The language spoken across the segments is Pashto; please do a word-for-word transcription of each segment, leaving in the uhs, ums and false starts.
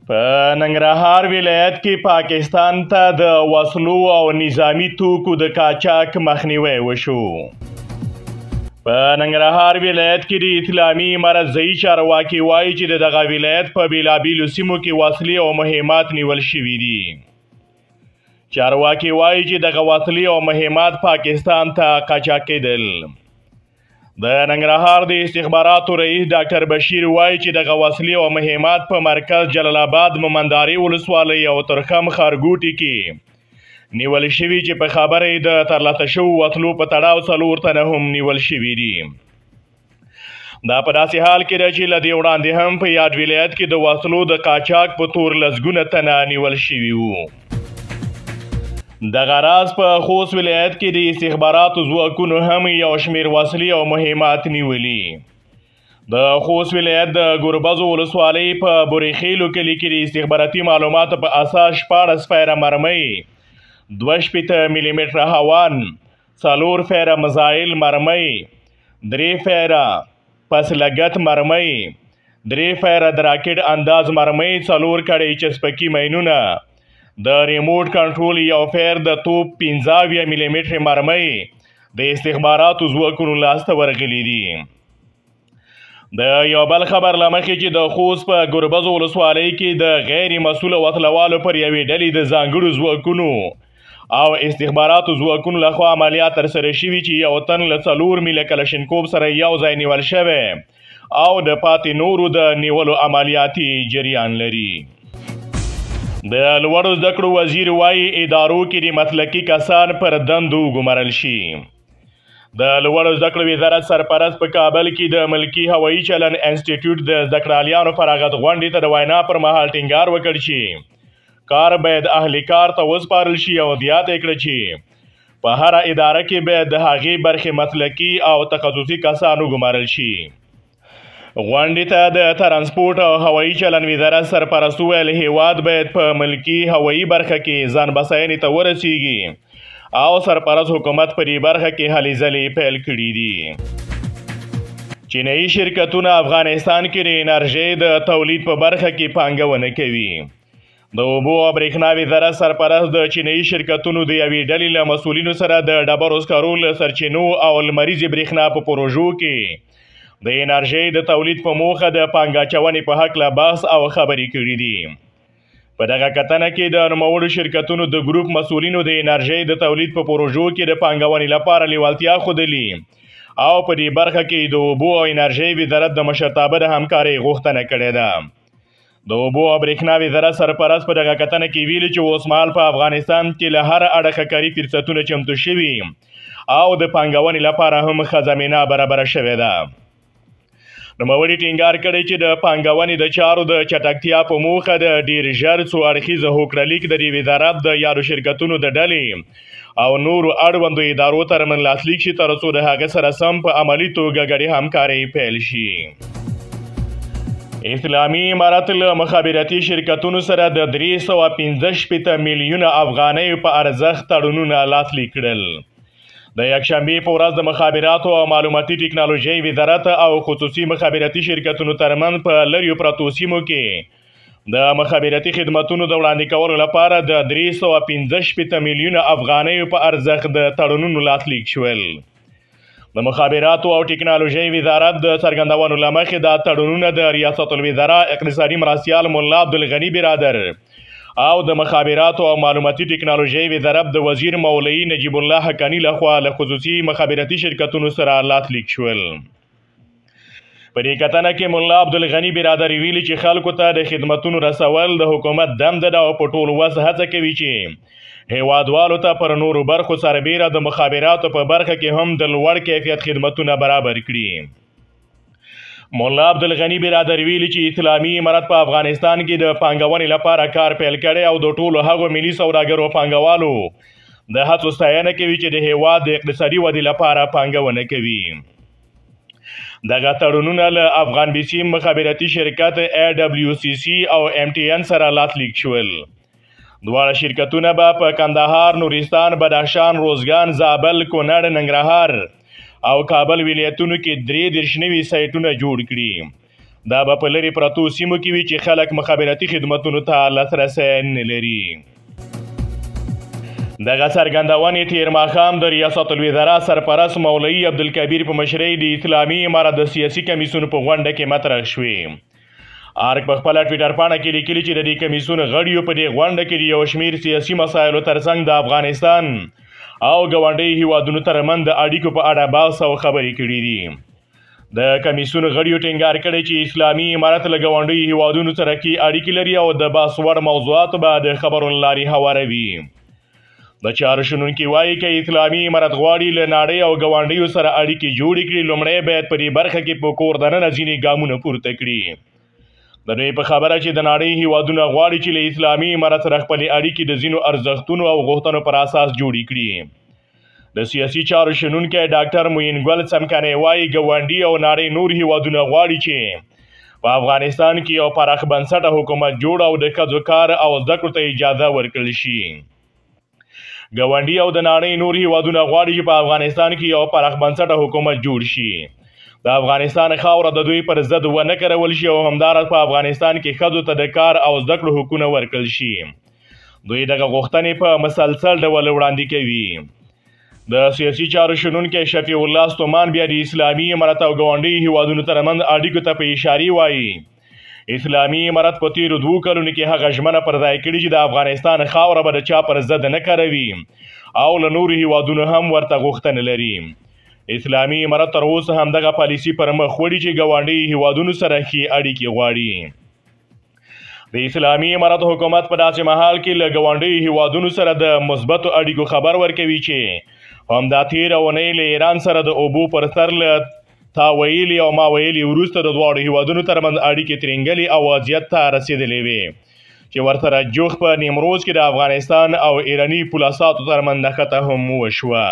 په ننګرهار ولایت کې پاکستان ته د وسلو او نظامی توکو د قاچاق مخنیوی وشو. په ننګرهار ولایت کې د اسلامي مرضی چارواکي وایي چې دغه ولایت په بیلابیلو سیمو کې وسلې او مهمات نیول شوي دي. چارواکي وایي چې دغه وسلې او مهمات پاکستان ته قاچاق کېدل. د ننګرهار د استخباراتو رئیس ډاکټر بشیر وایي چې دغه وسلې او مهمات په مرکز جلال آباد مومنداري ولسوالۍ او ترخم ښارګوټي کې نیول شوي چې په خبره یې د ترلاسه شوو وسلو په تړاو څلور تنه هم نیول شوي دي. دا په داسې حال کې ده چې له دې وړاندې هم په یاد ولایت کې د وسلو د قاچاق په تور لسګونه تنه نیول شوي وو. دغه راز په خوست ولایت کې د استخباراتو ځواکونو هم یو شمېر وسلې او مهمات نیولي. د خوست ولایت د ګوربزو ولسوالۍ په بورېخیلو کلي کې د استخباراتي معلوماتو په اساس شپاړس فیره مرمۍ، دوه شپېته ملي متره هاون، څلور فیره مزایل مرمۍ، درې فیره پس لګت مرمۍ، درې فیره د راکټ انداز مرمۍ، څلور کړۍ چسپکي مینونه، د ریموټ کنټرول یو فیر د توپ پنځه اویا ملي متره مرمۍ د استخباراتو ځواکونو لاسته ورغلي دي. د یو بل خبر له مخې چې د خوست په ګوربزو ولسوالۍ کې د غیر مسؤله وسلوالو پر یوې ډلې د ځانګړو ځواکونو او استخباراتو ځواکونو لخوا عملیات ترسره شوي چې یو تن له څلور میله کلشنکوف سره یو ځای نیول شوی او د پاتې نورو د نیولو عملیاتي جریان لري. د لوړو زده کړو وزیر وایي ادارو کې د مسلکي کسان پر دندو وګمارل شي. د لوړو زده کړو وزارت سرپرست په کابل کې د ملکي هوایي چلن انسټیټیوټ د زده کړیالانو فراغت غونډې ته د وینا پر مهال ټینګار وکړ چې کار باید اهلي کار ته وسپارل شي او زیاته کړه چې په هره اداره کې باید د هغې برخې مسلکي او تخصصي کسان وګمارل شي. غونډې ته د ترانسپورټ او هوایي چلن وزارت سرپرست وویل هیواد باید په ملکي هوایي برخه کې ځان بساینې ته ورسیږي او سرپرست حکومت په دې برخه کې هلې ځلې پیل کړي دي. چینایي شرکتونه افغانستان کې د انرژۍ د تولید په برخه کې پانګونه کوي. د اوبو او برېښنا وزارت سرپرست د چینایي شرکتونو د یوې ډلې له مسؤلینو سره د ډبرو سکرو له سرچینو او لمریزې برېښنا په پروژو کې د انرژۍ د تولید په موخه د پانګه اچونې په هکله بحث او خبرې کړي دي. په دغه کتنه کې د نوموړو شرکتونو د ګروپ مسؤلینو د انرژۍ د تولید په پروژو کې د پانګونې لپاره لیوالتیا ښودلي او په دې برخه کې د اوبو او انرژۍ وزارت د مشرتابه د همکارۍ غوښتنه کړې ده. د اوبو او برېښنا وزارت سرپرست په دغه کتنه کې ویلي چې اوسمهال په افغانستان کې له هر اړخه کاري فرصتونه چمتو شوي او د پانګونې لپاره هم ښه زمینه برابره شوې ده. نوموړي ټینګار کړی چې د پانګونې د چارو د چټکتیا په موخه د ډیر ژر څو اړخیزه هوکړلیک د دې وزارت د یادو شرکتونو د ډلې او نورو اړوندو ادارو ترمنځ لاسلیک شي تر څو د هغه سره سم په عملي توګه ګډې همکارۍ پیل شي. اسلامي امارت له مخابراتي شرکتونو سره د درې سوه پنځه شپېته میلیونه افغانیو په ارزښت تړونونه لاسلیک کړل. د یکشنبې په ورځ د مخابراتو او معلوماتي ټکنالوژۍ وزارت او خصوصي مخابراتي شرکتونو ترمنځ په لرې پرتو سیمو کې د مخابراتي خدمتونو د وړاندې کولو لپاره د درې سوه پنځه شپېته میلیونه افغانیو په ارزښت د تړونونو لاسلیک شول. د مخابراتو او ټکنالوژۍ وزارت د څرګندونو له مخې دا تړونونه د ریاست الوزراء اقتصادي مرستیال ملا عبدالغني برادر او د مخابراتو او معلوماتي ټکنالوژۍ وزارت د وزیر مولوي نجیب الله حقانی لخوا له خصوصي مخابراتي شرکتونو سره لاسلیک شول. په دې کتنه کې ملا عبدالغني برادر ویلي چې خلکو ته د خدمتونو رسول د حکومت دنده ده او په ټول وس هڅه کوي چې هیوادوالو ته پر نورو برخو سربیره د مخابراتو په برخه کې هم د لوړ کیفیت خدمتونه برابر کړي. مولا عبدالغني برادر ویلي چې اسلامي امارت په افغانستان کې د پانګونې لپاره کار پیل کړی او د ټولو هغو ملي سوداګرو پانګوالو د هڅو ستاینه کوي چې د هیواد د اقتصادي ودې لپاره پانګونه کوي. دغه تړونونه له افغان بیسیم مخابراتي شرکت ای ډبلیو سی سی او ایم ټي ان سره لاسلیک شول. دواړه شرکتونه به په کندهار، نورستان، بدخشان، روزګان، زابل، کونړ، ننګرهار او کابل ولایتونو کې درې دېرش نوي سایټونه جوړ کړي. دا به په لرې پرتو سیمو کې وي چې خلک مخابراتي خدمتونو ته لاسرسی نه لري. دغه څرګندونې تېر ماښام د ریاست الوزرا سرپرست مولوي عبدالکبیر په مشرۍ د اسلامي امارت د سیاسي کمیسیون په غونډه کې مطرح شوې. آرک په خپله ټویټر پاڼه کې لیکلي چې د دې کمیسیون غړیو په دې غونډه کې د یو شمېر سیاسي مسایلو ترڅنګ د افغانستان او ګاونډیو هیوادونو ترمنځ د اړیکو په اړه بحث او خبرې کړي دي. د کمیسیون غړیو ټینګار کړی چې اسلامي امارت له ګاونډیو هیوادونو سره کې اړیکې لري او د بحث وړ موضوعاتو به د خبرو له لارې هواروي. د چارو شنونکي وایي که اسلامي امارت غواړي له نړۍ او ګاونډیو سره اړیکې جوړې کړي، لومړی باید په دې برخه کې په کور دننه ځینې ګامونه پورته کړي. د دوی په خبره چې د نړۍ هیوادونه غواړي چې له اسلامي امارت سره خپلې اړیکې د ځینو ارزښتونو او غوښتنو پر اساس جوړې کړي. د سیاسي چارو شنونکی ډاکټر معین ګل څمکنی وایي ګاونډي او نړۍ نور هیوادونه غواړي چې په افغانستان کې یو پراخ بنسټه حکومت جوړ او د ښځو کار او زده کړو ته اجازه ورکړل شي. ګاونډي او د نړۍ نور هیوادونه غواړي چې په افغانستان کې یو پراخ بنسټه حکومت جوړ شي. د افغانستان خاوره د دوی پر ضد ونه کارول شي او همداراز په افغانستان کې ښځو ته د کار او زده کړو حقونه ورکړل شي. دوی دغه غوښتنې په مسلسل ډول وړاندې کوي. د سیاسي چارو شنونکی شفیع الله ستومان بیا د اسلامي امارت او ګاونډیو هیوادونو ترمنځ اړیکو ته په اشارې وایي اسلامي امارت په تیرو دوو کلونو کې هغه ژمنه پر ځای کړې چې د افغانستان خاوره به د چا پر ضد نه کاروي او له نورو هیوادونو هم ورته غوښتنې لري. اسلامي امارت تر اوسه هم دغه پالیسي پر مخ وړي چې ګاونډیو هیوادونو سره ښې اړیکې غواړي. د اسلامي امارت حکومت په داسې مهال کې له ګاونډیو هیوادونو سره د مثبتو اړیکو خبر ورکوي چې همدا تېره اونۍ له ایران سره د اوبو پر سر له تا ویلي او ما ویلي وروسته د دواړو هیوادونو ترمنځ اړیکې ترینګلې او وضعیت ته رسېدلې وې چې ورسره جوخ په نیمروز کې د افغانستان او ایراني پولاساتو ترمنځ نښته هم وشوه.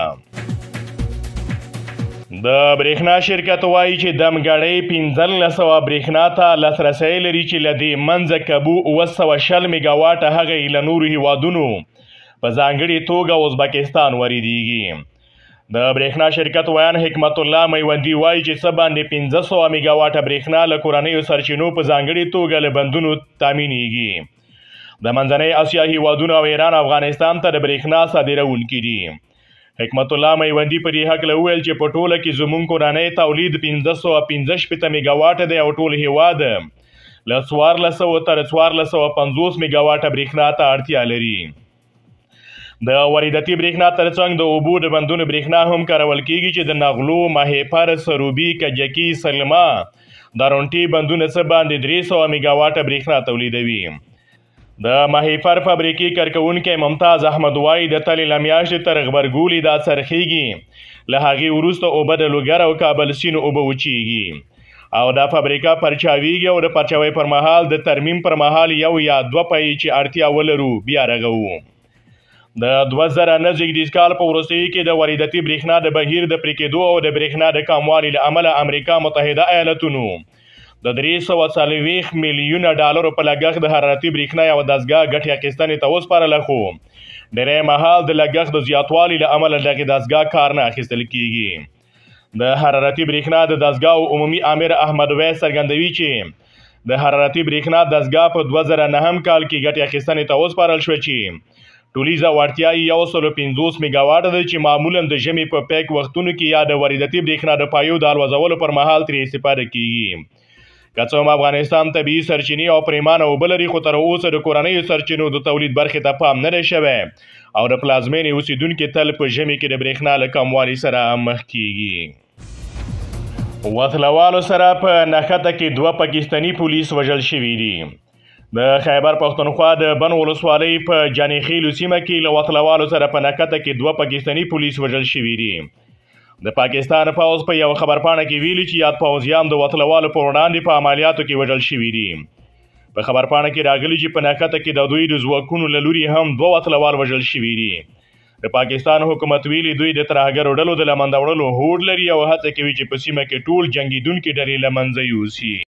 د برېښنا شرکت وایي چې دمګړۍ پنځلس سوه برېښنا ته لاسرسی لري چې له دې منځه کبو اوه سوه شل میګاواټه هغه له نورو هیوادونو په ځانګړې توګه ازبکستان واردېږي. د برېښنا شرکت ویان حکمت الله میوندي وایي چې څه باندې پنځه سوه میګاواټه برېښنا له کورنیو سرچینو په ځانګړې توګه له بندونو تامینېږي. د منځنۍ اسیا هیوادونه او ایران افغانستان ته د برېښنا صادروونکي دي. حکمت الله میوندي په دې هکله وویل چې په ټوله کې زموږ کورنی تولید پنځه سوه پنځه شپېته میګاواټه دی او ټول هیواد له څوارلس سوه تر څوارلس سوه پنځوس میګاواټه برېښنا ته اړتیا لري. د وارداتي برېښنا ترڅنګ د اوبو د بندونو برېښنا هم کارول کیږي چې د نغلو، ماهیپر، سروبي، کجکي، سلما، دارونټي بندونه څه باندې درې سوه میګاواټه برېښنا تولیدوي. د ماهیپر فابریکې کارکوونکی ممتاز احمد وایي د تلې له میاشتې تر غبرګولي دا څرخیږي، له هغې وروسته اوبه د لوګر او کابل سیند اوبه وچیږي او دا فابریکه پرچاویږي او د پرچاوۍ پر مهال د ترمیم پر مهال یو یا دوه پی چې اړتیا ولرو بیا رغوو. د دوه زره نه زیږدیز کال په وروستیو کې د وارداتي برېښنا د بهیر د پرې کېدو او د برېښنا د کموالي له امله امریکا متحده ایالتونو د درې سوه څلوېښت میلیونه ډالرو په لګښت د حرارتي برېښنا یوه دستګاه ګټې اخیستنې ته وسپارله، خو ډېری مهال د لګښت د زیاتوالي له امله دغې دستګاه کار نه اخیستل کیږي. د حرارتي برېښنا د دستګاه عمومي امیر احمد ویس څرګندوي چې د حرارتي برېښنا دستګاه په دوه زره نهم کال کې ګټې اخیستنې ته وسپارل شوه چې ټولیزه وړتیا یې یو سلو پنځوس میګاواټه ده چې معمولا د ژمي په پیک وختونو کې یا د وارداتي برېښنا د پایو د الوځولو پر مهال ترې استفاده کیږي. که څه هم افغانستان طبیعي سرچینې او پریمانه اوبه لري، خو تر اوسه د کورنیو سرچینو د تولید برخې ته پام نه دی شوی او د پلازمینې اوسیدونکي تل په ژمي کې د برېښنا له کموالي سره مخ کیږي. وسلوالو سره په نښته کې دوه پاکستاني پولیس وژل شوي دي. د خیبر پښتونخوا د بن ولسوالۍ په جانخیلو سیمه کې له وسلوالو سره په نښته کې دوه پاکستاني پولیس وژل شوي دي. د پاکستان پوځ په یو خبرپاڼه کې ویلي چې یاد پوځیان د وسلوالو په وړاندې په عملیاتو کې وژل شوي دي. په خبرپاڼه کې راغلي چې په نښته کې د دوی د ځواکونو له لوري هم دوه وسلوال وژل شوي دي. د پاکستان حکومت ویلي دوی د ترهګرو ډلو د له منځه وړلو هوډ لري او هڅه کوي چې په سیمه کې ټول جنګېدونکي ډلې له منځه یوسي.